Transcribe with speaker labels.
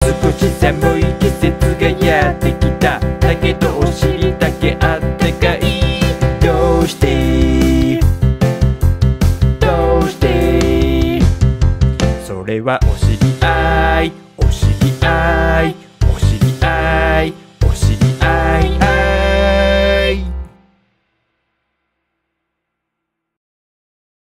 Speaker 1: 少し寒い季節がやってきた。だけどお尻だけあったかい。どうしてどうして、それはお知り合いお知り合い